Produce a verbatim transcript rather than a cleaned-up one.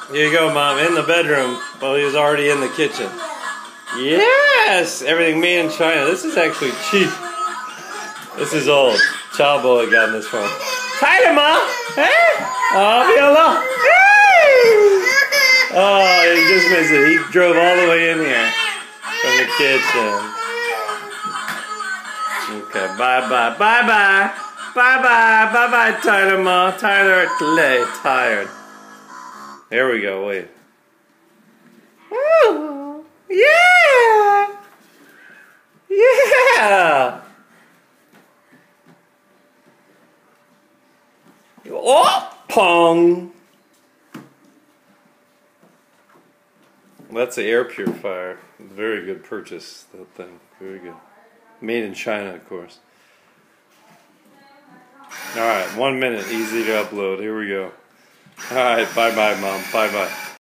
Here you go, Mom, in the bedroom. Well, he was already in the kitchen. Yes! Everything made in China. This is actually cheap. This is old. Chow boy got this from. Tighter, Mom! Hey! Oh, be alone! Hey! Oh, he just missed it. He drove all the way in here from the kitchen. Okay, bye-bye. Bye-bye. Bye-bye. Bye-bye, Tyler, Mom. Tyler, lay, tired. Here we go, wait. Woo! Yeah! Yeah! Oh! Pong! That's the air purifier. Very good purchase, that thing. Very good. Made in China, of course. Alright, one minute. Easy to upload. Here we go. Alright, bye-bye, Mom. Bye-bye.